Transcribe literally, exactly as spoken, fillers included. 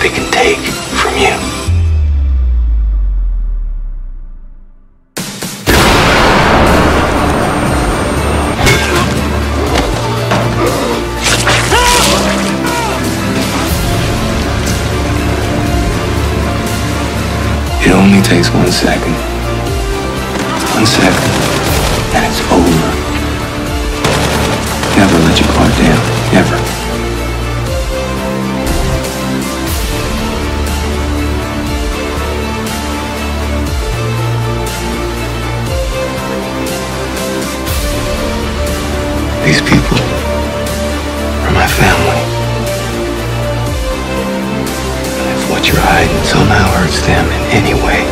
they can take from you. It only takes one second. One second, and it's over. Never let your guard down. Never. These people are my family. And if what you're hiding somehow hurts them in any way,